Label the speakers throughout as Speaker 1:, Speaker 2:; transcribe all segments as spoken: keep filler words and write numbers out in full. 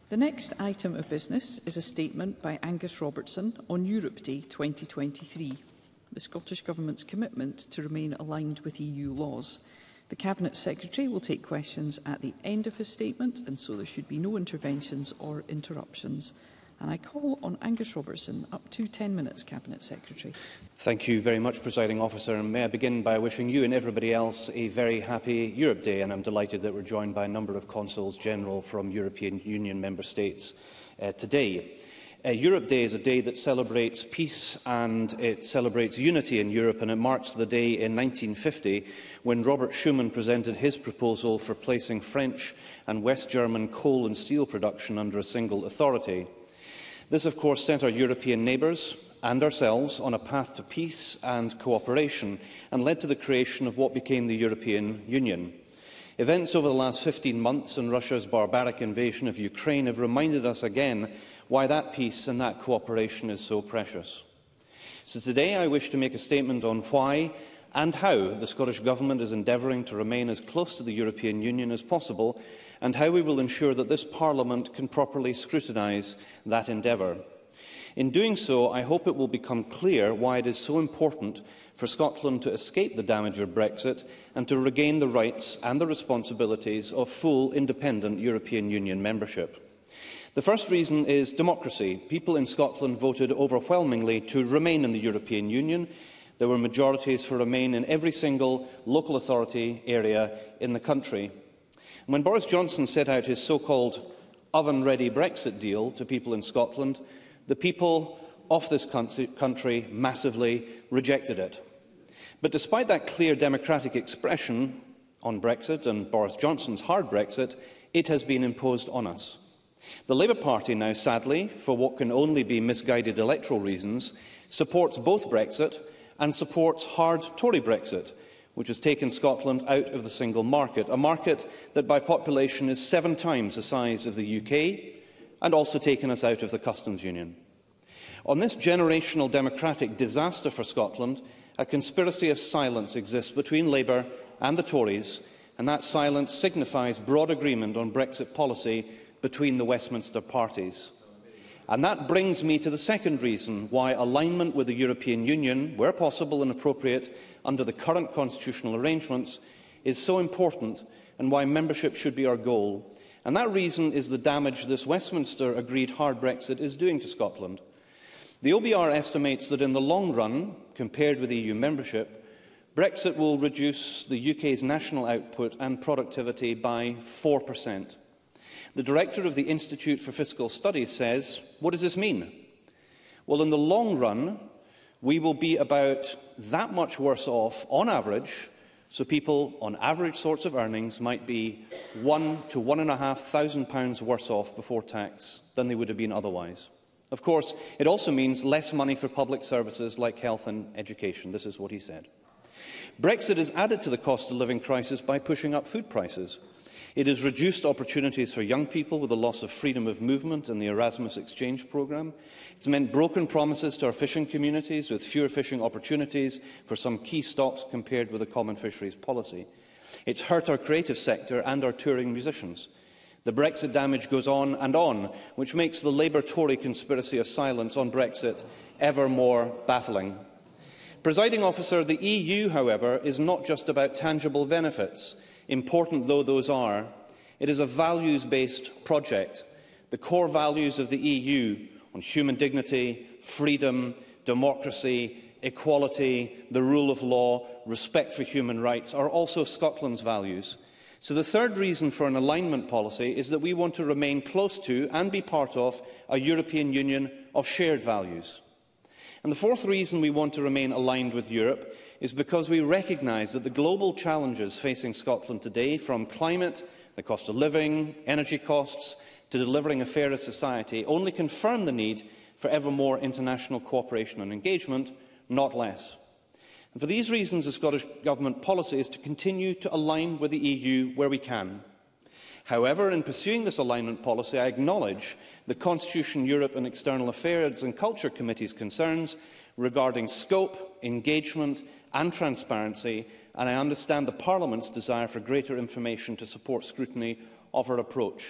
Speaker 1: The next item of business is a statement by Angus Robertson on Europe Day twenty twenty-three, the Scottish Government's commitment to remain aligned with E U laws. The Cabinet Secretary will take questions at the end of his statement, and so there should be no interventions or interruptions. And I call on Angus Robertson. Up to ten minutes, Cabinet Secretary.
Speaker 2: Thank you very much, Presiding Officer. And may I begin by wishing you and everybody else a very happy Europe Day. And I'm delighted that we're joined by a number of Consuls General from European Union member states uh, today. Uh, Europe Day is a day that celebrates peace and it celebrates unity in Europe, and it marks the day in nineteen fifty when Robert Schuman presented his proposal for placing French and West German coal and steel production under a single authority. This, of course, set our European neighbours and ourselves on a path to peace and cooperation and led to the creation of what became the European Union. Events over the last fifteen months and Russia's barbaric invasion of Ukraine have reminded us again why that peace and that cooperation is so precious. So today I wish to make a statement on why and how the Scottish Government is endeavouring to remain as close to the European Union as possible, and how we will ensure that this Parliament can properly scrutinise that endeavour. In doing so, I hope it will become clear why it is so important for Scotland to escape the damage of Brexit and to regain the rights and the responsibilities of full independent European Union membership. The first reason is democracy. People in Scotland voted overwhelmingly to remain in the European Union. There were majorities for remain in every single local authority area in the country. When Boris Johnson set out his so-called oven-ready Brexit deal to people in Scotland, the people of this country massively rejected it. But despite that clear democratic expression on Brexit and Boris Johnson's hard Brexit, it has been imposed on us. The Labour Party now, sadly, for what can only be misguided electoral reasons, supports both Brexit and supports hard Tory Brexit, which has taken Scotland out of the single market, a market that by population is seven times the size of the U K, and also taken us out of the customs union. On this generational democratic disaster for Scotland, a conspiracy of silence exists between Labour and the Tories, and that silence signifies broad agreement on Brexit policy between the Westminster parties. And that brings me to the second reason why alignment with the European Union, where possible and appropriate under the current constitutional arrangements, is so important and why membership should be our goal. And that reason is the damage this Westminster-agreed hard Brexit is doing to Scotland. The O B R estimates that in the long run, compared with E U membership, Brexit will reduce the U K's national output and productivity by four percent. The director of the Institute for Fiscal Studies says, what does this mean? Well, in the long run, we will be about that much worse off on average, so people on average sorts of earnings might be one to one and a half thousand pounds worse off before tax than they would have been otherwise. Of course, it also means less money for public services like health and education. This is what he said. Brexit has added to the cost of living crisis by pushing up food prices. It has reduced opportunities for young people with the loss of freedom of movement in the Erasmus exchange programme. It's meant broken promises to our fishing communities with fewer fishing opportunities for some key stocks compared with the common fisheries policy. It's hurt our creative sector and our touring musicians. The Brexit damage goes on and on, which makes the Labour-Tory conspiracy of silence on Brexit ever more baffling. Presiding Officer, the E U, however, is not just about tangible benefits. Important though those are, it is a values-based project. The core values of the E U on human dignity, freedom, democracy, equality, the rule of law, respect for human rights are also Scotland's values. So the third reason for an alignment policy is that we want to remain close to and be part of a European Union of shared values. And the fourth reason we want to remain aligned with Europe is because we recognise that the global challenges facing Scotland today, from climate, the cost of living, energy costs, to delivering a fairer society, only confirm the need for ever more international cooperation and engagement, not less. And for these reasons, the Scottish Government policy is to continue to align with the E U where we can. However, in pursuing this alignment policy, I acknowledge the Constitution, Europe and External Affairs and Culture Committee's concerns regarding scope, engagement and transparency, and I understand the Parliament's desire for greater information to support scrutiny of our approach.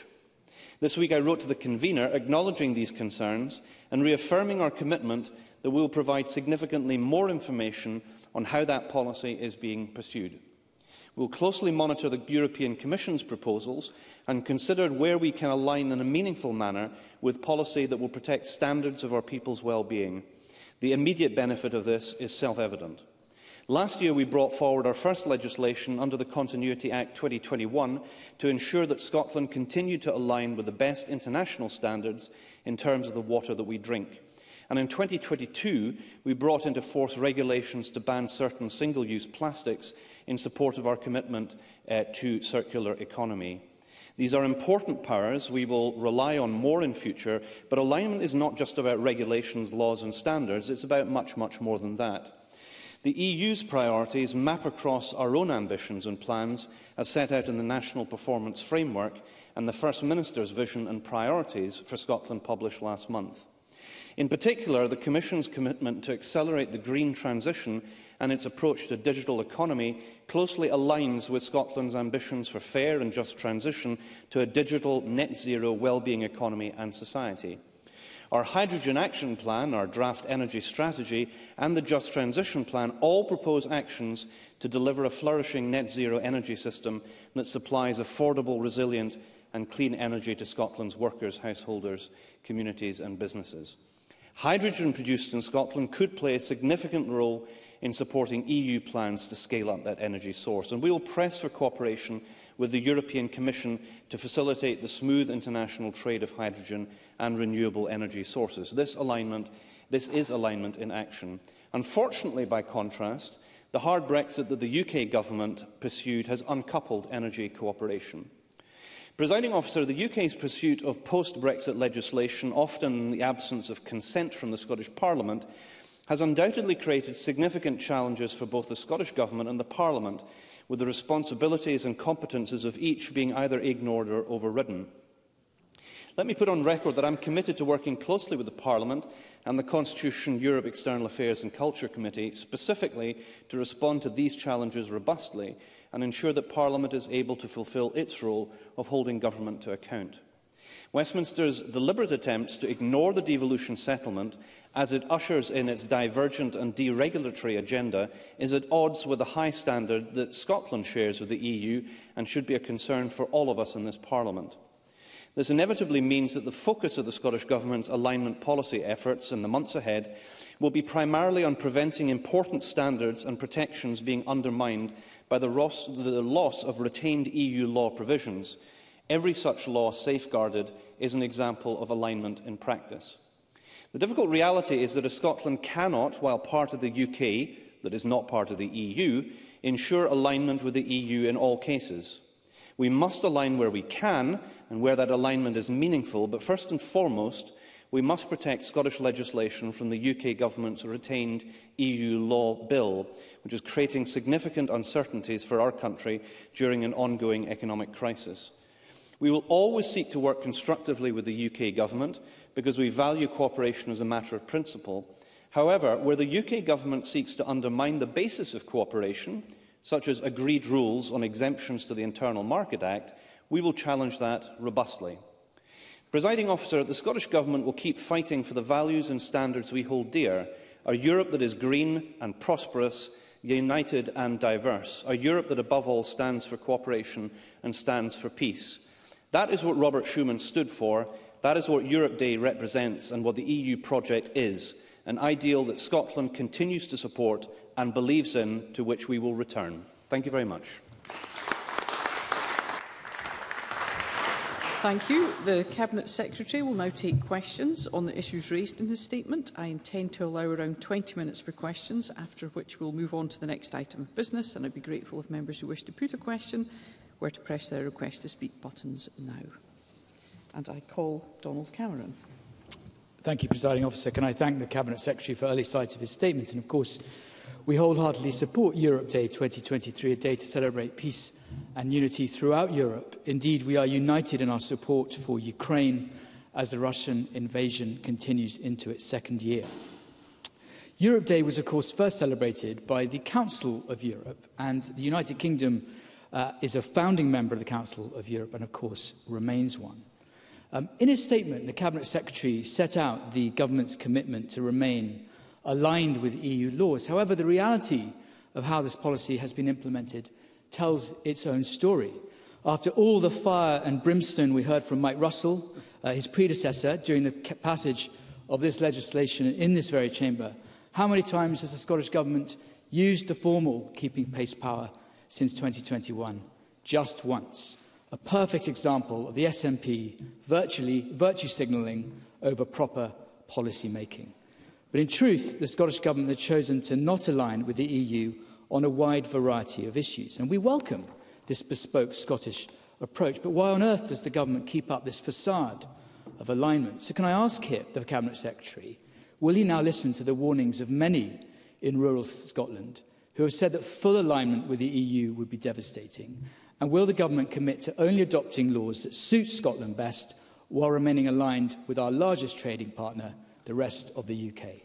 Speaker 2: This week I wrote to the convener acknowledging these concerns and reaffirming our commitment that we will provide significantly more information on how that policy is being pursued. We will closely monitor the European Commission's proposals and consider where we can align in a meaningful manner with policy that will protect standards of our people's well-being. The immediate benefit of this is self-evident. Last year we brought forward our first legislation under the Continuity Act twenty twenty-one to ensure that Scotland continued to align with the best international standards in terms of the water that we drink. And in twenty twenty-two we brought into force regulations to ban certain single-use plastics in support of our commitment uh, to circular economy. These are important powers. We will rely on more in future, but alignment is not just about regulations, laws and standards. It's about much, much more than that. The E U's priorities map across our own ambitions and plans as set out in the National Performance Framework and the First Minister's vision and priorities for Scotland published last month. In particular, the Commission's commitment to accelerate the green transition and its approach to digital economy closely aligns with Scotland's ambitions for fair and just transition to a digital, net-zero, well-being economy and society. Our Hydrogen Action Plan, our Draft Energy Strategy and the Just Transition Plan all propose actions to deliver a flourishing net-zero energy system that supplies affordable, resilient and clean energy to Scotland's workers, householders, communities and businesses. Hydrogen produced in Scotland could play a significant role in supporting E U plans to scale up that energy source, and we will press for cooperation with the European Commission to facilitate the smooth international trade of hydrogen and renewable energy sources. This alignment, this is alignment in action. Unfortunately, by contrast, the hard Brexit that the U K government pursued has uncoupled energy cooperation. Presiding Officer, the U K's pursuit of post-Brexit legislation, often in the absence of consent from the Scottish Parliament, has undoubtedly created significant challenges for both the Scottish Government and the Parliament, with the responsibilities and competences of each being either ignored or overridden. Let me put on record that I am committed to working closely with the Parliament and the Constitution, Europe, External Affairs and Culture Committee, specifically to respond to these challenges robustly and ensure that Parliament is able to fulfil its role of holding government to account. Westminster's deliberate attempts to ignore the devolution settlement as it ushers in its divergent and deregulatory agenda is at odds with the high standard that Scotland shares with the E U and should be a concern for all of us in this Parliament. This inevitably means that the focus of the Scottish Government's alignment policy efforts in the months ahead will be primarily on preventing important standards and protections being undermined by the loss, the loss of retained E U law provisions. Every such law safeguarded is an example of alignment in practice. The difficult reality is that if Scotland cannot, while part of the U K, that is not part of the E U, ensure alignment with the E U in all cases. We must align where we can and where that alignment is meaningful, but first and foremost, we must protect Scottish legislation from the U K Government's retained E U law bill, which is creating significant uncertainties for our country during an ongoing economic crisis. We will always seek to work constructively with the U K Government because we value cooperation as a matter of principle. However, where the U K Government seeks to undermine the basis of cooperation, such as agreed rules on exemptions to the Internal Market Act, we will challenge that robustly. Presiding Officer, the Scottish Government will keep fighting for the values and standards we hold dear, a Europe that is green and prosperous, united and diverse, a Europe that above all stands for cooperation and stands for peace. That is what Robert Schuman stood for, that is what Europe Day represents and what the E U project is, an ideal that Scotland continues to support and believes in, to which we will return. Thank you very much.
Speaker 1: Thank you. The Cabinet Secretary will now take questions on the issues raised in his statement. I intend to allow around twenty minutes for questions, after which we'll move on to the next item of business, and I'd be grateful if members who wish to put a question were to press their request to speak buttons now. And I call Donald Cameron.
Speaker 3: Thank you, Presiding Officer. Can I thank the Cabinet Secretary for early sight of his statement? And of course, we wholeheartedly support Europe Day twenty twenty-three, a day to celebrate peace and unity throughout Europe. Indeed, we are united in our support for Ukraine as the Russian invasion continues into its second year. Europe Day was, of course, first celebrated by the Council of Europe, and the United Kingdom uh, is a founding member of the Council of Europe and, of course, remains one. Um, in his statement, the Cabinet Secretary set out the government's commitment to remain aligned with E U laws. However, the reality of how this policy has been implemented tells its own story. After all the fire and brimstone we heard from Mike Russell, uh, his predecessor, during the passage of this legislation in this very chamber, how many times has the Scottish Government used the formal keeping pace power since twenty twenty-one? Just once. A perfect example of the S N P virtually virtue signalling over proper policy making. But in truth, the Scottish Government has chosen to not align with the E U on a wide variety of issues. And we welcome this bespoke Scottish approach. But why on earth does the Government keep up this facade of alignment? So can I ask here, the Cabinet Secretary, will he now listen to the warnings of many in rural Scotland who have said that full alignment with the E U would be devastating? And will the Government commit to only adopting laws that suit Scotland best while remaining aligned with our largest trading partner, the rest of the U K?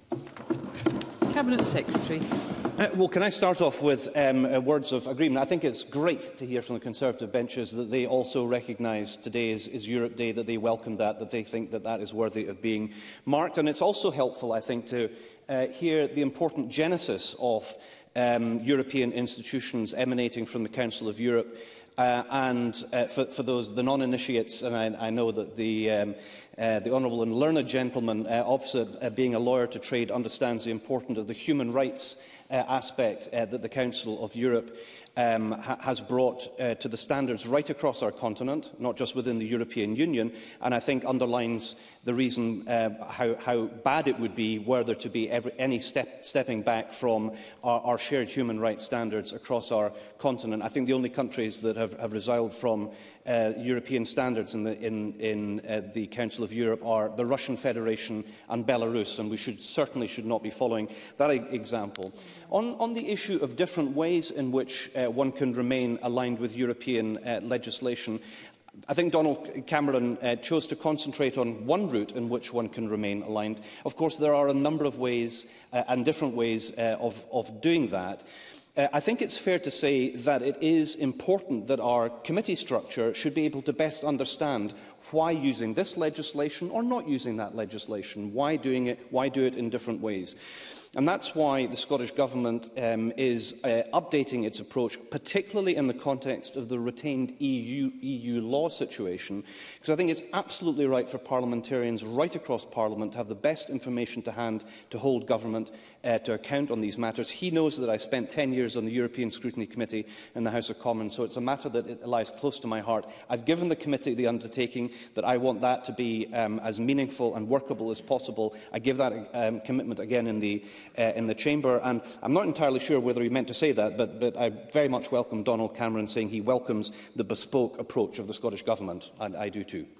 Speaker 1: Cabinet Secretary.
Speaker 2: Uh, well, can I start off with um, uh, words of agreement? I think it's great to hear from the Conservative benches that they also recognise today is, is Europe Day, that they welcome that, that they think that that is worthy of being marked. And it's also helpful, I think, to uh, hear the important genesis of um, European institutions emanating from the Council of Europe. Uh, and uh, for, for those, the non-initiates, and I, I know that the, um, uh, the honourable and learned gentleman uh, opposite, uh, being a lawyer to trade, understands the importance of the human rights uh, aspect uh, that the Council of Europe um, ha has brought uh, to the standards right across our continent, not just within the European Union, and I think underlines the reason uh, how, how bad it would be were there to be every, any step, stepping back from our, our shared human rights standards across our continent. I think the only countries that have, have resiled from uh, European standards in, the, in, in uh, the Council of Europe are the Russian Federation and Belarus, and we should, certainly should not be following that e example. On, on the issue of different ways in which uh, one can remain aligned with European uh, legislation, I think Donald Cameron uh, chose to concentrate on one route in which one can remain aligned. Of course, there are a number of ways uh, and different ways uh, of, of doing that. Uh, I think it's fair to say that it is important that our committee structure should be able to best understand why using this legislation or not using that legislation, why doing it, why do it in different ways. And that's why the Scottish Government um, is uh, updating its approach, particularly in the context of the retained E U, E U law situation, because I think it's absolutely right for parliamentarians right across Parliament to have the best information to hand to hold government uh, to account on these matters. He knows that I spent ten years on the European Scrutiny Committee in the House of Commons, so it's a matter that it lies close to my heart. I've given the committee the undertaking that I want that to be um, as meaningful and workable as possible. I give that um, commitment again in the Uh, in the chamber, and I'm not entirely sure whether he meant to say that, but, but I very much welcome Donald Cameron saying he welcomes the bespoke approach of the Scottish Government, and I do too.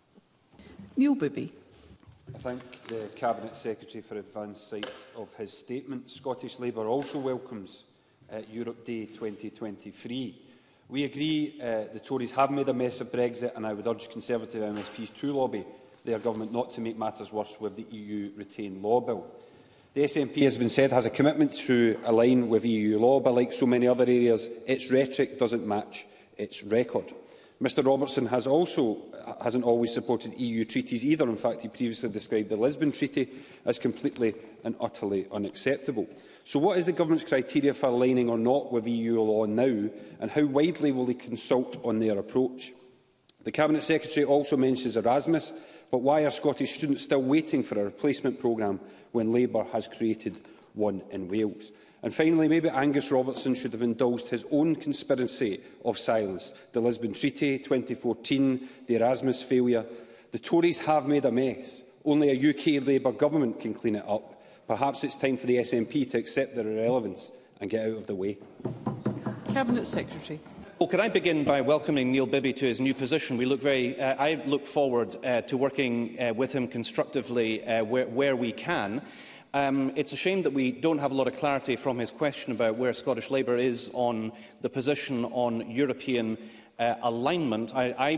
Speaker 1: Neil Bibby.
Speaker 4: I thank the Cabinet Secretary for advance sight of his statement. Scottish Labour also welcomes uh, Europe Day twenty twenty-three. We agree uh, the Tories have made a mess of Brexit, and I would urge Conservative M S Ps to lobby their government not to make matters worse with the E U Retain Law Bill. The S N P, has been said, has a commitment to align with E U law, but like so many other areas, its rhetoric doesn't match its record. Mr Robertson has also, hasn't always supported E U treaties either. In fact, he previously described the Lisbon Treaty as completely and utterly unacceptable. So what is the Government's criteria for aligning or not with E U law now, and how widely will they consult on their approach? The Cabinet Secretary also mentions Erasmus, but why are Scottish students still waiting for a replacement programme when Labour has created one in Wales? And finally, maybe Angus Robertson should have indulged his own conspiracy of silence. The Lisbon Treaty, twenty fourteen, the Erasmus failure. The Tories have made a mess. Only a U K Labour government can clean it up. Perhaps it's time for the S N P to accept their irrelevance and get out of the way.
Speaker 1: Cabinet Secretary.
Speaker 2: Well, can I begin by welcoming Neil Bibby to his new position? We look very, uh, I look forward uh, to working uh, with him constructively uh, where, where we can. Um, it's a shame that we don't have a lot of clarity from his question about where Scottish Labour is on the position on European uh, alignment. I, I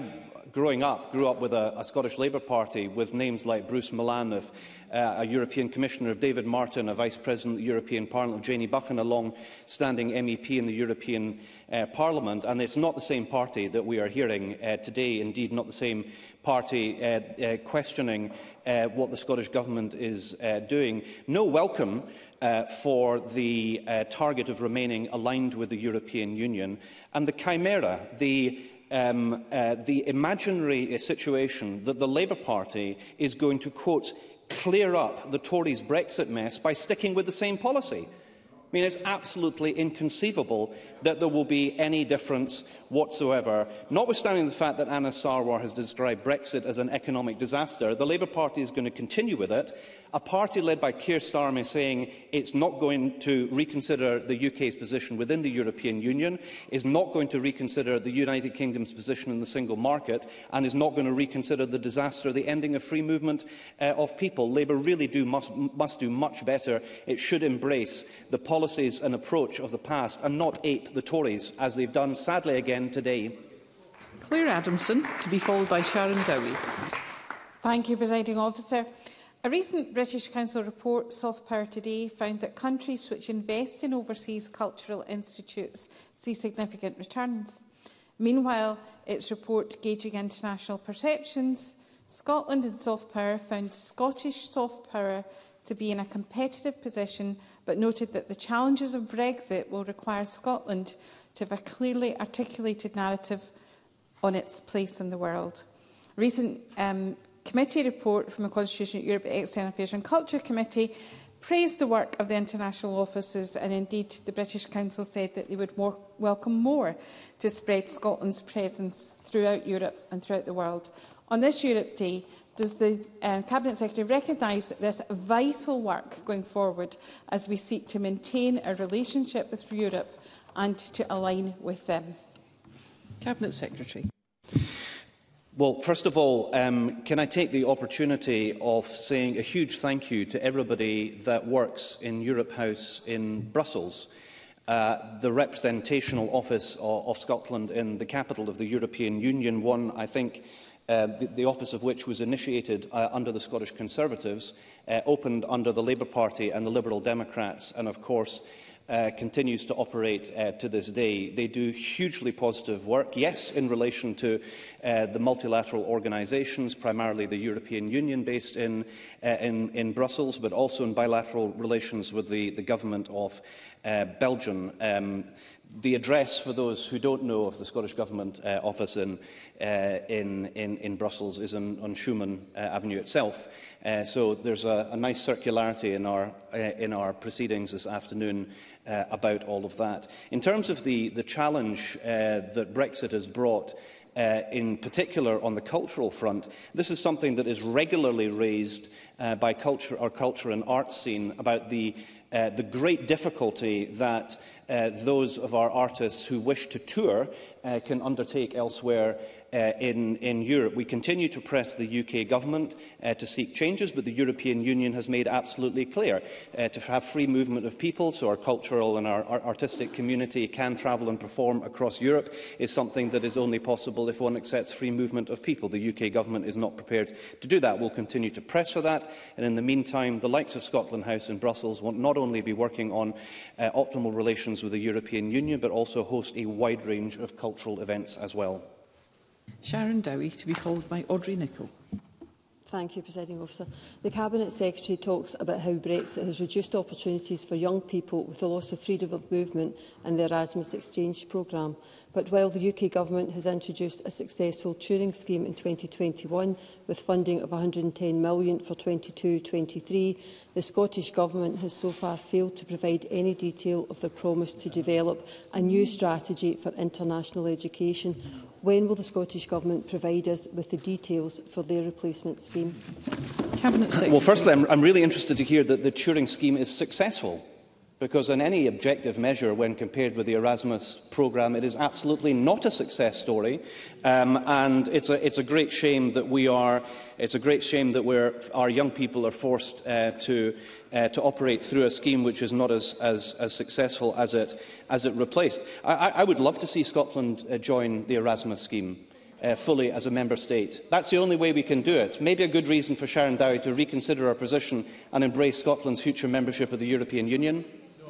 Speaker 2: growing up, grew up with a, a Scottish Labour Party with names like Bruce Millan, of, uh, a European Commissioner, of David Martin, a Vice President of the European Parliament, of Janie Buchan, a long-standing M E P in the European uh, Parliament. And it's not the same party that we are hearing uh, today, indeed not the same party uh, uh, questioning uh, what the Scottish Government is uh, doing. No welcome uh, for the uh, target of remaining aligned with the European Union, and the chimera, the Um, uh, the imaginary uh, situation that the Labour Party is going to, quote, clear up the Tories' Brexit mess by sticking with the same policy. I mean, it's absolutely inconceivable that there will be any difference whatsoever. Notwithstanding the fact that Anna Sarwar has described Brexit as an economic disaster, the Labour Party is going to continue with it. A party led by Keir Starmer saying it's not going to reconsider the U K's position within the European Union, is not going to reconsider the United Kingdom's position in the single market, and is not going to reconsider the disaster, the ending of free movement uh, of people. Labour really do must, must do much better. It should embrace the policies and approach of the past and not ape the Tories, as they've done, sadly, again today.
Speaker 1: Claire Adamson, to be followed by Sharon Dowie.
Speaker 5: Thank you, Presiding Officer. A recent British Council report, Soft Power Today, found that countries which invest in overseas cultural institutes see significant returns. Meanwhile, its report gauging international perceptions, Scotland and Soft Power found Scottish soft power to be in a competitive position, but noted that the challenges of Brexit will require Scotland to have a clearly articulated narrative on its place in the world. A recent um, committee report from the Constitution, Europe, External Affairs and Culture Committee praised the work of the international offices, and indeed the British Council said that they would more welcome more to spread Scotland's presence throughout Europe and throughout the world. On this Europe Day, does the uh, Cabinet Secretary recognise this vital work going forward as we seek to maintain a relationship with Europe and to align with them?
Speaker 1: Cabinet Secretary.
Speaker 2: Well, first of all, um, can I take the opportunity of saying a huge thank you to everybody that works in Europe House in Brussels, uh, the representational office of, of Scotland in the capital of the European Union, one, I think, Uh, the, the office of which was initiated uh, under the Scottish Conservatives, uh, opened under the Labour Party and the Liberal Democrats, and of course uh, continues to operate uh, to this day. They do hugely positive work, yes, in relation to uh, the multilateral organisations, primarily the European Union based in, uh, in, in Brussels, but also in bilateral relations with the, the government of uh, Belgium. Um, The address, for those who don't know of the Scottish Government uh, office in, uh, in, in, in Brussels, is in, on Schumann uh, Avenue itself. Uh, so there's a, a nice circularity in our, uh, in our proceedings this afternoon uh, about all of that. In terms of the, the challenge uh, that Brexit has brought, Uh, in particular on the cultural front, this is something that is regularly raised uh, by culture, our culture and arts scene about the, uh, the great difficulty that uh, those of our artists who wish to tour uh, can undertake elsewhere uh, in, in Europe. We continue to press the U K government uh, to seek changes, but the European Union has made absolutely clear uh, to have free movement of people, so our cultural and our, our artistic community can travel and perform across Europe, is something that is only possible if one accepts free movement of people. The U K government is not prepared to do that. We'll continue to press for that, and in the meantime, the likes of Scotland House in Brussels will not only be working on uh, optimal relations with the European Union, but also host a wide range of cultural events as well.
Speaker 1: Sharon Dowie, to be followed by Audrey Nicholl.
Speaker 6: Thank you, Presiding Officer. The Cabinet Secretary talks about how Brexit has reduced opportunities for young people with the loss of freedom of movement and the Erasmus Exchange programme. But while the U K Government has introduced a successful touring scheme in twenty twenty-one with funding of one hundred and ten million pounds for twenty-two twenty-three, the Scottish Government has so far failed to provide any detail of their promise to develop a new strategy for international education. When will the Scottish Government provide us with the details for their replacement scheme?
Speaker 1: Cabinet Secretary.
Speaker 2: Well, firstly, I'm, I'm really interested to hear that the Turing scheme is successful, because in any objective measure, when compared with the Erasmus programme, it is absolutely not a success story, um, and it's a, it's a great shame that we are. It's a great shame that we're, our young people are forced uh, to uh, to operate through a scheme which is not as as, as successful as it as it replaced. I, I would love to see Scotland uh, join the Erasmus scheme. uh, fully as a member state. That's the only way we can do it. Maybe a good reason for Sharon Dowie to reconsider our position and embrace Scotland's future membership of the European Union.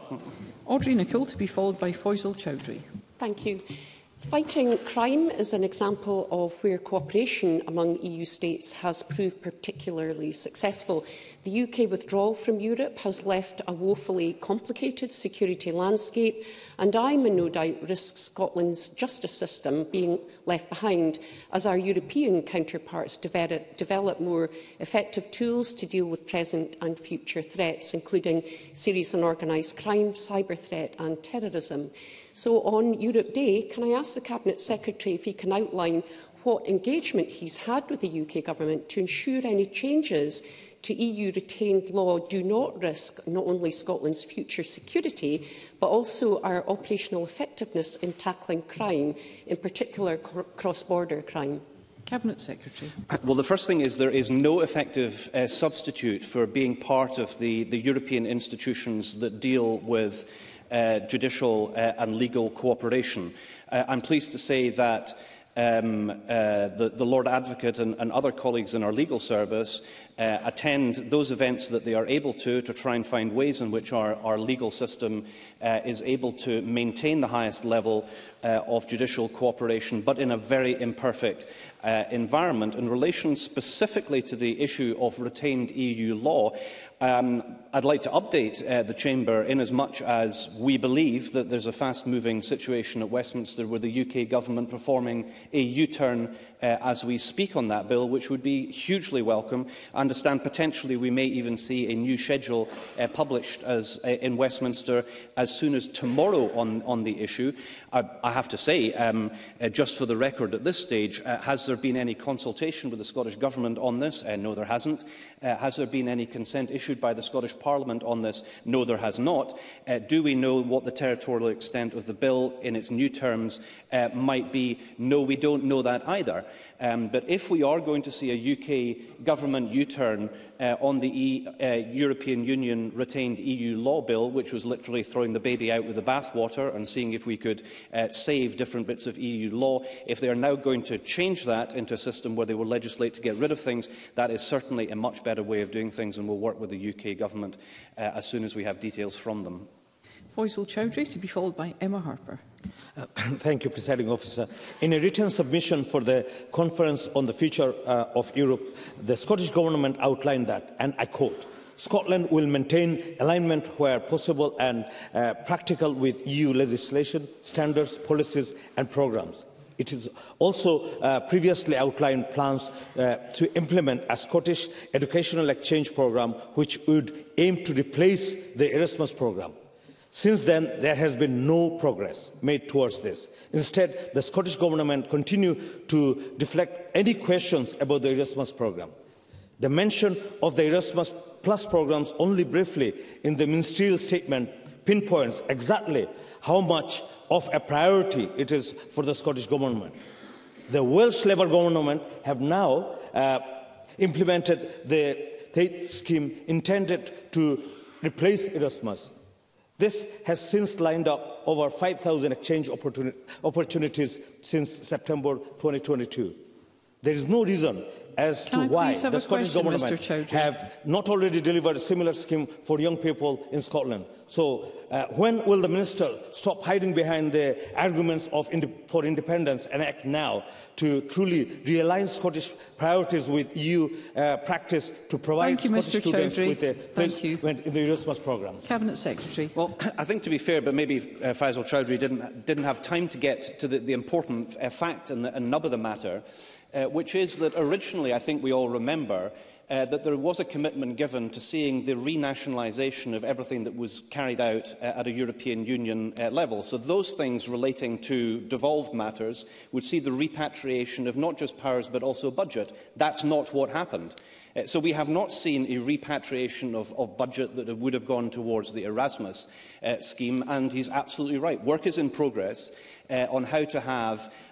Speaker 1: Audrey Nicholl, to be followed by Faisal Chowdhury.
Speaker 7: Thank you. Fighting crime is an example of where cooperation among E U states has proved particularly successful. The U K withdrawal from Europe has left a woefully complicated security landscape, and I'm in no doubt risks Scotland's justice system being left behind as our European counterparts develop, develop more effective tools to deal with present and future threats, including serious and organised crime, cyber threat and terrorism. So on Europe Day, can I ask the Cabinet Secretary if he can outline what engagement he's had with the U K Government to ensure any changes to E U-retained law do not risk not only Scotland's future security, but also our operational effectiveness in tackling crime, in particular cross-border crime?
Speaker 1: Cabinet Secretary.
Speaker 2: Well, the first thing is there is no effective uh, substitute for being part of the, the European institutions that deal with Uh, judicial uh, and legal cooperation. Uh, I'm pleased to say that um, uh, the, the Lord Advocate and, and other colleagues in our legal service uh, attend those events that they are able to, to try and find ways in which our, our legal system uh, is able to maintain the highest level uh, of judicial cooperation, but in a very imperfect uh, environment. In relation specifically to the issue of retained E U law, Um, I'd like to update uh, the Chamber in as much as we believe that there's a fast-moving situation at Westminster with the U K Government performing a U-turn uh, as we speak on that bill, which would be hugely welcome. I understand potentially we may even see a new schedule uh, published as, uh, in Westminster as soon as tomorrow on, on the issue. I, I have to say, um, uh, just for the record at this stage, uh, has there been any consultation with the Scottish Government on this? Uh, no, there hasn't. Uh, has there been any consent issued by the Scottish Parliament on this? No, there has not. Uh, do we know what the territorial extent of the bill in its new terms uh, might be? No, we don't know that either. Um, but if we are going to see a U K Government U-turn uh, on the e, uh, European Union retained E U law bill, which was literally throwing the baby out with the bathwater and seeing if we could uh, save different bits of E U law, if they are now going to change that into a system where they will legislate to get rid of things, that is certainly a much better way of doing things, and we'll work with the U K Government uh, as soon as we have details from them.
Speaker 1: Faisal Chowdhury, to be followed by Emma Harper.
Speaker 8: Uh, thank you, Presiding Officer. In a written submission for the Conference on the Future uh, of Europe, the Scottish Government outlined that, and I quote, "Scotland will maintain alignment where possible and uh, practical with E U legislation, standards, policies and programmes. It is also uh, previously outlined plans uh, to implement a Scottish educational exchange programme which would aim to replace the Erasmus programme. Since then, there has been no progress made towards this. Instead, the Scottish Government continue to deflect any questions about the Erasmus programme. The mention of the Erasmus Plus programmes only briefly in the Ministerial statement pinpoints exactly how much of a priority it is for the Scottish Government. The Welsh Labour Government have now uh, implemented the TAFE scheme intended to replace Erasmus. This has since lined up over five thousand exchange opportuni opportunities since September twenty twenty-two. There is no reason as
Speaker 1: Can
Speaker 8: to
Speaker 1: I
Speaker 8: why
Speaker 1: have
Speaker 8: the Scottish
Speaker 1: question,
Speaker 8: Government have not already delivered a similar scheme for young people in Scotland. So uh, when will the Minister stop hiding behind the arguments of ind for independence and act now to truly realign Scottish priorities with E U uh, practice to provide
Speaker 1: Thank you,
Speaker 8: Scottish
Speaker 1: Mr
Speaker 8: students
Speaker 1: Chowdhury.
Speaker 8: with a placement in the Erasmus programme?
Speaker 1: Cabinet Secretary.
Speaker 2: Well, I think, to be fair, but maybe uh, Faisal Chowdhury didn't, didn't have time to get to the, the important uh, fact and, the, and nub of the matter, uh, which is that originally, I think we all remember, Uh, that there was a commitment given to seeing the renationalisation of everything that was carried out uh, at a European Union uh, level. So those things relating to devolved matters would see the repatriation of not just powers but also budget. That's not what happened. Uh, so we have not seen a repatriation of, of budget that would have gone towards the Erasmus uh, scheme, and he's absolutely right. Work is in progress uh, on how to have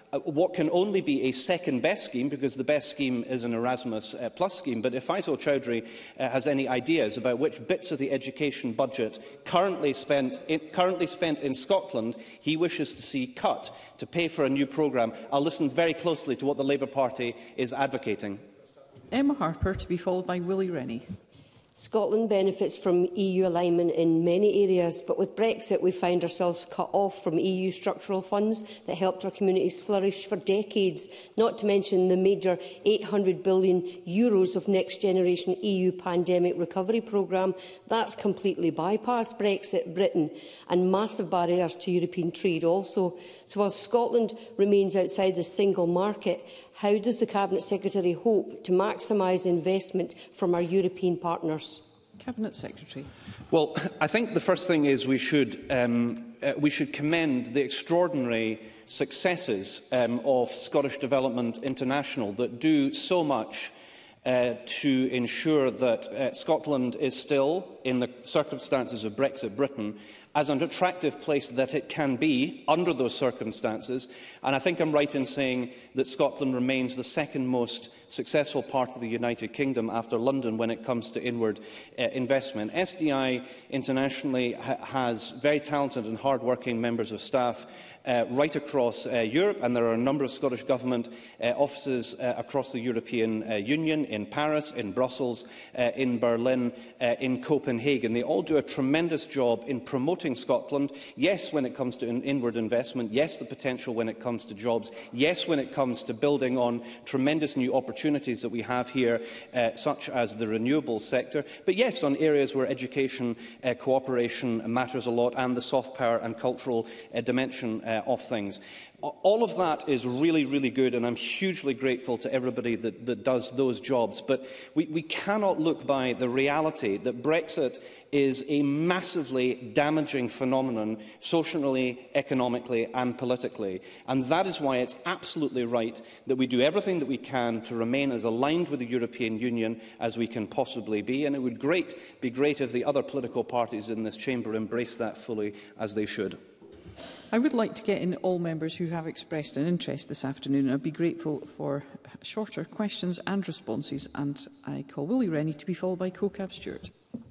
Speaker 2: uh, what can only be a second-best scheme, because the best scheme is an Erasmus uh, Plus scheme. But if Faisal Chowdhury uh, has any ideas about which bits of the education budget currently spent, in, currently spent in Scotland he wishes to see cut to pay for a new programme, I'll listen very closely to what the Labour Party is advocating.
Speaker 1: Emma Harper, to be followed by Willie Rennie.
Speaker 9: Scotland benefits from E U alignment in many areas, but with Brexit we find ourselves cut off from E U structural funds that helped our communities flourish for decades, not to mention the major eight hundred billion euros of Next Generation E U Pandemic Recovery Programme. That's completely bypassed Brexit, Britain, and massive barriers to European trade also. So while Scotland remains outside the single market, how does the Cabinet Secretary hope to maximise investment from our European partners?
Speaker 1: Cabinet Secretary.
Speaker 2: Well, I think the first thing is we should, um, uh, we should commend the extraordinary successes um, of Scottish Development International that do so much uh, to ensure that uh, Scotland is still, in the circumstances of Brexit Britain, as an attractive place that it can be under those circumstances. And I think I'm right in saying that Scotland remains the second most successful part of the United Kingdom after London when it comes to inward uh, investment. S D I internationally ha has very talented and hard-working members of staff uh, right across uh, Europe, and there are a number of Scottish Government uh, offices uh, across the European uh, Union, in Paris, in Brussels, uh, in Berlin, uh, in Copenhagen. They all do a tremendous job in promoting Scotland, yes, when it comes to in inward investment, yes, the potential when it comes to jobs, yes, when it comes to building on tremendous new opportunities that we have here, uh, such as the renewables sector, but yes, on areas where education uh, cooperation matters a lot, and the soft power and cultural uh, dimension uh, of things. All of that is really, really good, and I'm hugely grateful to everybody that, that does those jobs. But we, we cannot look by the reality that Brexit is a massively damaging phenomenon socially, economically and politically. And that is why it's absolutely right that we do everything that we can to remain as aligned with the European Union as we can possibly be. And it would great, be great if the other political parties in this chamber embraced that fully, as they should.
Speaker 1: I would like to get in all members who have expressed an interest this afternoon, and I'd be grateful for shorter questions and responses. And I call Willie Rennie to be followed by Co-Cab Stewart.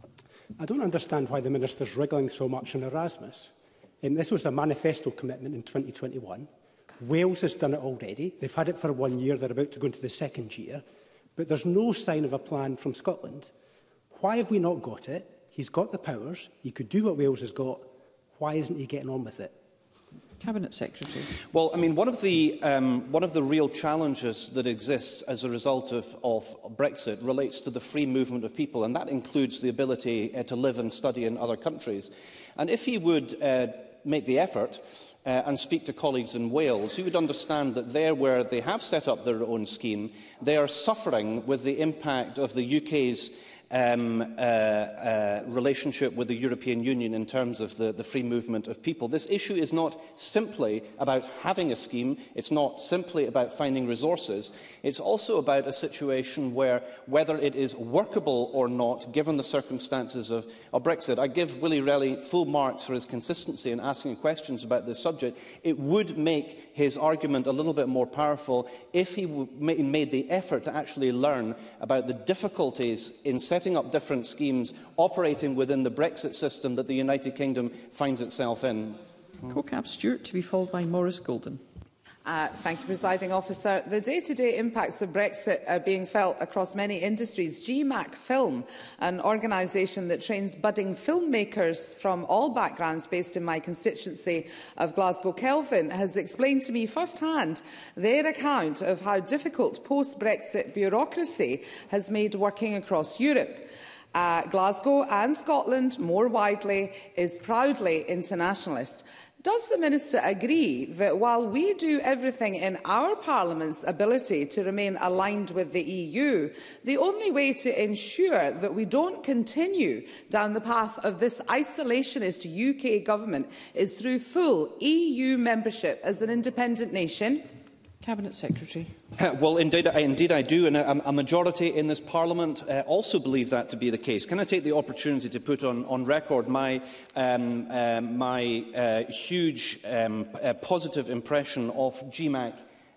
Speaker 10: I don't understand why the Minister's wriggling so much on Erasmus. Um, this was a manifesto commitment in twenty twenty-one. Wales has done it already. They've had it for one year. They're about to go into the second year. But there's no sign of a plan from Scotland. Why have we not got it? He's got the powers. He could do what Wales has got. Why isn't he getting on with it?
Speaker 1: Cabinet Secretary.
Speaker 2: Well, I mean, one of the um, one of the real challenges that exists as a result of, of Brexit relates to the free movement of people, and that includes the ability uh, to live and study in other countries. And if he would uh, make the effort uh, and speak to colleagues in Wales, he would understand that there, where they have set up their own scheme, they are suffering with the impact of the U K's Um, uh, uh, relationship with the European Union in terms of the, the free movement of people. This issue is not simply about having a scheme, it's not simply about finding resources, it's also about a situation where, whether it is workable or not, given the circumstances of, of Brexit. I give Willie Rennie full marks for his consistency in asking questions about this subject. It would make his argument a little bit more powerful if he made the effort to actually learn about the difficulties in setting up different schemes operating within the Brexit system that the United Kingdom finds itself in.
Speaker 1: Co-Cab Stewart, to be followed by Maurice Golden.
Speaker 11: Uh, thank you, Presiding Officer. The day-to-day impacts of Brexit are being felt across many industries. G MAC Film, an organisation that trains budding filmmakers from all backgrounds based in my constituency of Glasgow Kelvin, has explained to me firsthand their account of how difficult post-Brexit bureaucracy has made working across Europe. Uh, Glasgow and Scotland, more widely, is proudly internationalist. Does the Minister agree that while we do everything in our Parliament's ability to remain aligned with the E U, the only way to ensure that we don't continue down the path of this isolationist U K government is through full E U membership as an independent nation?
Speaker 1: Cabinet Secretary.
Speaker 2: Well, indeed, I, indeed I do, and a, a majority in this Parliament uh, also believe that to be the case. Can I take the opportunity to put on, on record my, um, uh, my uh, huge um, uh, positive impression of G MAC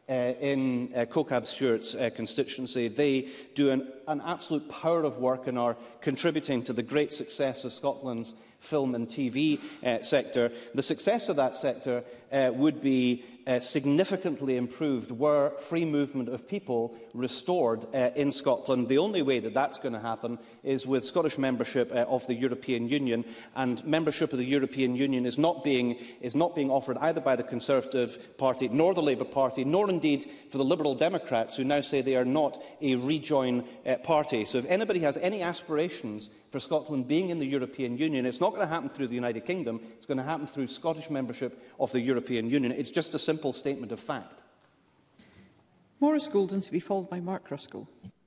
Speaker 2: uh, in uh, Cocab Stewart's uh, constituency. They do an, an absolute power of work and are contributing to the great success of Scotland's film and T V uh, sector. The success of that sector uh, would be uh, significantly improved were free movement of people restored uh, in Scotland. The only way that that's going to happen is with Scottish membership uh, of the European Union, and membership of the European Union is not being is not being offered either by the Conservative Party nor the Labour Party, nor indeed for the Liberal Democrats, who now say they are not a rejoin uh, party. So if anybody has any aspirations for Scotland being in the European Union, it's not going to happen through the United Kingdom, it's going to happen through Scottish membership of the European Union. It's just a simple statement of fact.
Speaker 1: Maurice Golden, to be followed by Mark Ruskell.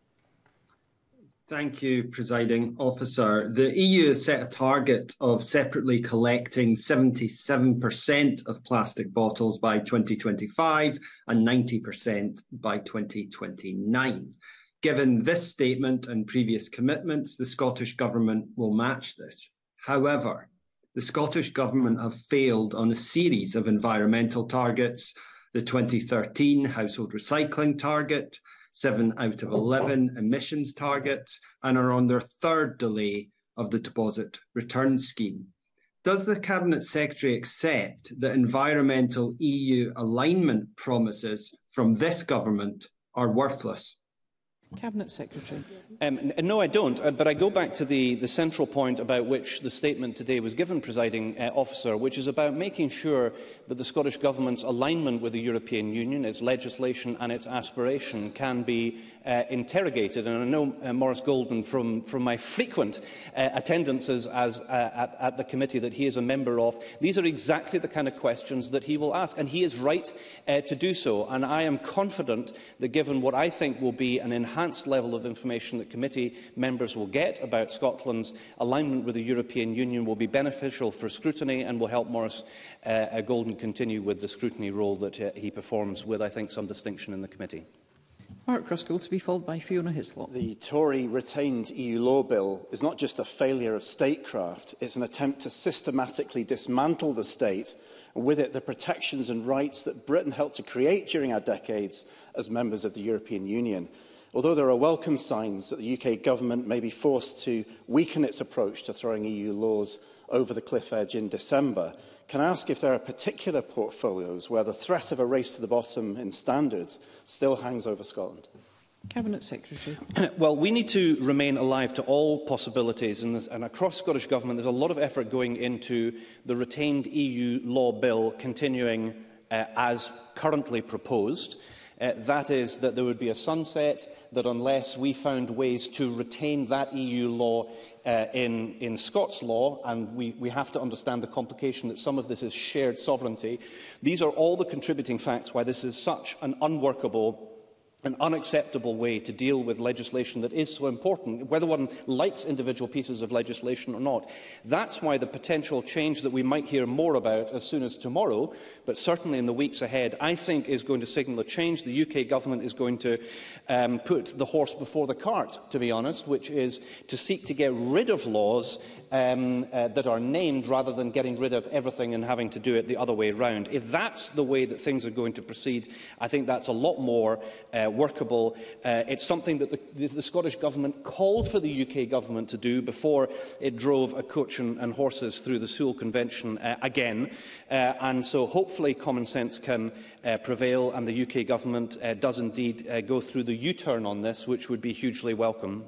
Speaker 12: Thank you, Presiding Officer. The E U has set a target of separately collecting seventy-seven percent of plastic bottles by twenty twenty-five and ninety percent by twenty twenty-nine. Given this statement and previous commitments, the Scottish Government will match this. However, the Scottish Government have failed on a series of environmental targets: the twenty thirteen household recycling target, seven out of eleven emissions targets, and are on their third delay of the deposit return scheme. Does the Cabinet Secretary accept that environmental E U alignment promises from this government are worthless?
Speaker 1: Cabinet Secretary.
Speaker 2: Um, no, I don't. Uh, but I go back to the, the central point about which the statement today was given, Presiding uh, Officer, which is about making sure that the Scottish Government's alignment with the European Union, its legislation and its aspiration can be uh, interrogated. And I know uh, Maurice Golden, from, from my frequent uh, attendances as, uh, at, at the committee that he is a member of, these are exactly the kind of questions that he will ask, and he is right uh, to do so. And I am confident that, given what I think will be an enhanced level of information that committee members will get about Scotland's alignment with the European Union, will be beneficial for scrutiny and will help Maurice uh, Golden continue with the scrutiny role that uh, he performs with, I think, some distinction in the committee.
Speaker 1: Mark Ruskell, to be followed by Fiona Hislop.
Speaker 13: The Tory retained E U law bill is not just a failure of statecraft, it's an attempt to systematically dismantle the state, and with it the protections and rights that Britain helped to create during our decades as members of the European Union. Although there are welcome signs that the U K Government may be forced to weaken its approach to throwing E U laws over the cliff edge in December, can I ask if there are particular portfolios where the threat of a race to the bottom in standards still hangs over Scotland?
Speaker 1: Cabinet Secretary.
Speaker 2: Well, we need to remain alive to all possibilities, and, this, and across Scottish Government there's a lot of effort going into the retained E U law bill continuing uh, as currently proposed. Uh, that is, that there would be a sunset, that unless we found ways to retain that E U law uh, in, in Scots law, and we, we have to understand the complication that some of this is shared sovereignty, these are all the contributing facts why this is such an unworkable an unacceptable way to deal with legislation that is so important, whether one likes individual pieces of legislation or not. That's why the potential change that we might hear more about as soon as tomorrow, but certainly in the weeks ahead, I think is going to signal a change. The U K Government is going to um, put the horse before the cart, to be honest, which is to seek to get rid of laws um, uh, that are named rather than getting rid of everything and having to do it the other way round. If that's the way that things are going to proceed, I think that's a lot more uh, workable. Uh, it's something that the, the, the Scottish Government called for the U K Government to do before it drove a coach and, and horses through the Sewell Convention uh, again. Uh, and so hopefully common sense can uh, prevail and the U K Government uh, does indeed uh, go through the U-turn on this, which would be hugely welcome.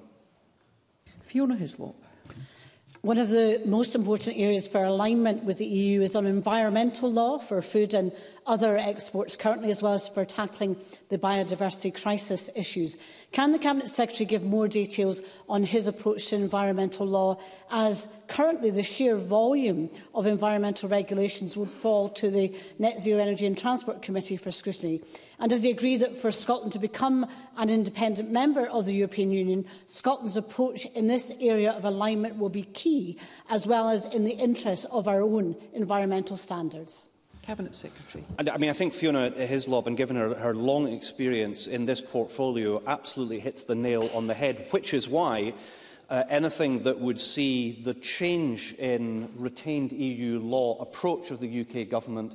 Speaker 1: Fiona Hislop.
Speaker 14: One of the most important areas for alignment with the E U is on environmental law for food and other exports currently, as well as for tackling the biodiversity crisis issues. Can the Cabinet Secretary give more details on his approach to environmental law, as currently the sheer volume of environmental regulations would fall to the Net Zero Energy and Transport Committee for scrutiny? And does he agree that for Scotland to become an independent member of the European Union, Scotland's approach in this area of alignment will be key, as well as in the interest of our own environmental standards?
Speaker 1: Cabinet Secretary.
Speaker 2: I mean, I think Fiona Hislop, and given her, her long experience in this portfolio, absolutely hits the nail on the head, which is why uh, anything that would see the change in retained E U law approach of the U K Government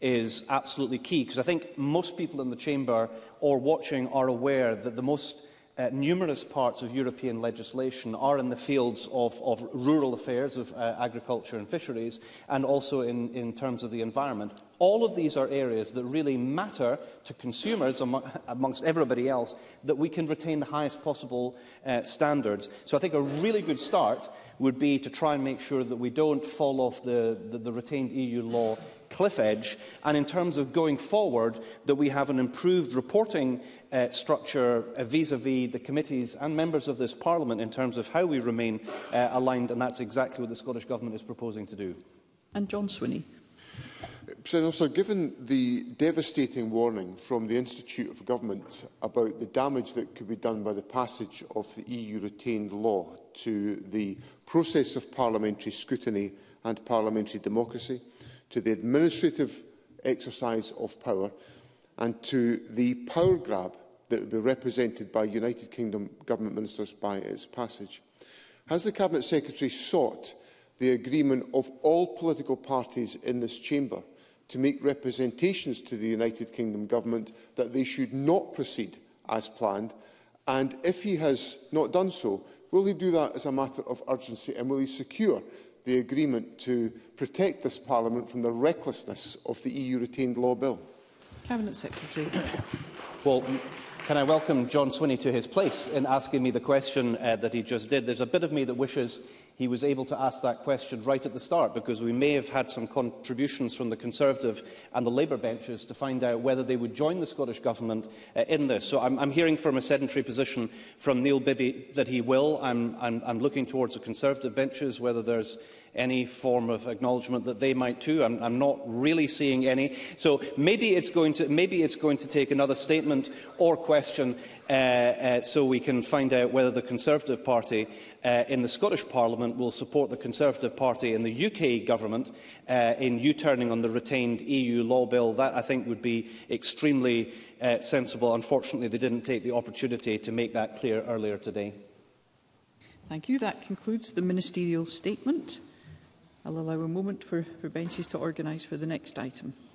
Speaker 2: is absolutely key, because I think most people in the chamber or watching are aware that the most Uh, numerous parts of European legislation are in the fields of, of rural affairs, of uh, agriculture and fisheries, and also in, in terms of the environment. All of these are areas that really matter to consumers, among, amongst everybody else, that we can retain the highest possible uh, standards. So I think a really good start would be to try and make sure that we don't fall off the, the, the retained E U law cliff edge, and in terms of going forward, that we have an improved reporting uh, structure vis-à-vis -vis the committees and members of this Parliament in terms of how we remain uh, aligned, and that's exactly what the Scottish Government is proposing to do.
Speaker 1: And John Swinney.
Speaker 15: President Officer, given the devastating warning from the Institute of Government about the damage that could be done by the passage of the E U retained law to the process of parliamentary scrutiny and parliamentary democracy, to the administrative exercise of power, and to the power grab that would be represented by United Kingdom Government ministers by its passage, has the Cabinet Secretary sought the agreement of all political parties in this chamber to make representations to the United Kingdom Government that they should not proceed as planned? And if he has not done so, will he do that as a matter of urgency, and will he secure the agreement to protect this Parliament from the recklessness of the E U retained law bill?
Speaker 1: Cabinet Secretary.
Speaker 2: Well, can I welcome John Swinney to his place in asking me the question uh, that he just did? There's a bit of me that wishes he was able to ask that question right at the start, because we may have had some contributions from the Conservative and the Labour benches to find out whether they would join the Scottish Government uh, in this. So I'm, I'm hearing from a sedentary position from Neil Bibby that he will. I'm, I'm, I'm looking towards the Conservative benches whether there's any form of acknowledgement that they might too. I'm, I'm not really seeing any. So maybe it's going to, maybe it's going to take another statement or question uh, uh, so we can find out whether the Conservative Party uh, in the Scottish Parliament will support the Conservative Party in the U K Government uh, in U-turning on the retained E U law bill. That, I think, would be extremely uh, sensible. Unfortunately, they didn't take the opportunity to make that clear earlier today.
Speaker 1: Thank you. That concludes the ministerial statement. I'll allow a moment for, for benches to organise for the next item.